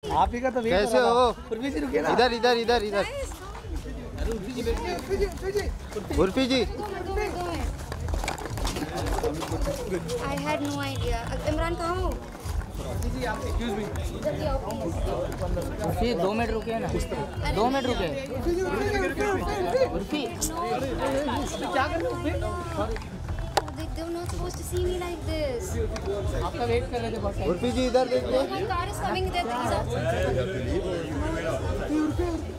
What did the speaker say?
आप ही का तो कैसे हो? उर्फी जी रुकिए ना। इधर इधर इधर इधर। उर्फी जी I had no idea. Imran कहाँ हो? उर्फी 2 मिनट रुके ना, 2 मिनट रुके। उर्फी क्या कर रहे हो? They were not supposed to see me like this. आपका वेट कर रहे थे बहुत टाइम। उर्फी जी इधर देखिए। My car is coming. He's outside.